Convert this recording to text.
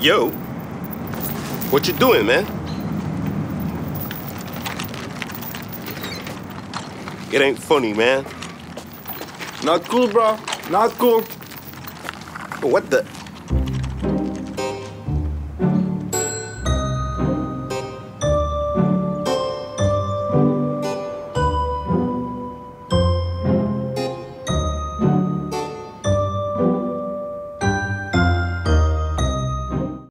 Yo, what you doing, man? It ain't funny, man. Not cool, bro. Not cool. What the?